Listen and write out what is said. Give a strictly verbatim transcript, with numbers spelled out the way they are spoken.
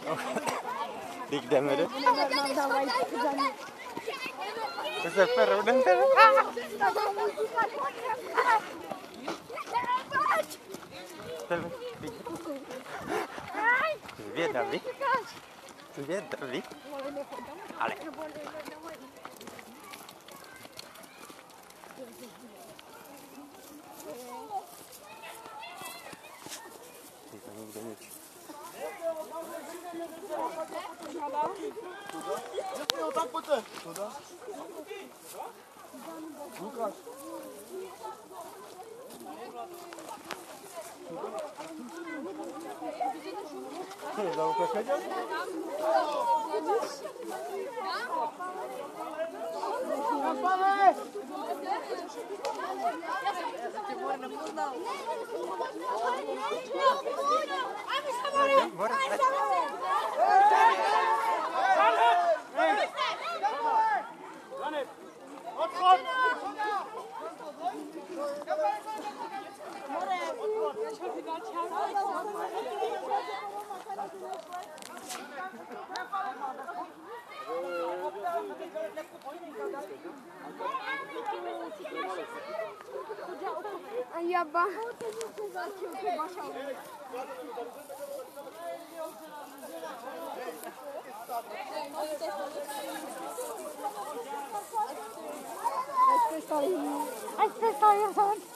Dik demiri. Sefer udah ntar. Viết nào đi. Viết nào đi. Ale. Eu tak pote. Tuda. Lukasz. Co, za Łukasza? Аяба. Este está ahí. Este está ahí.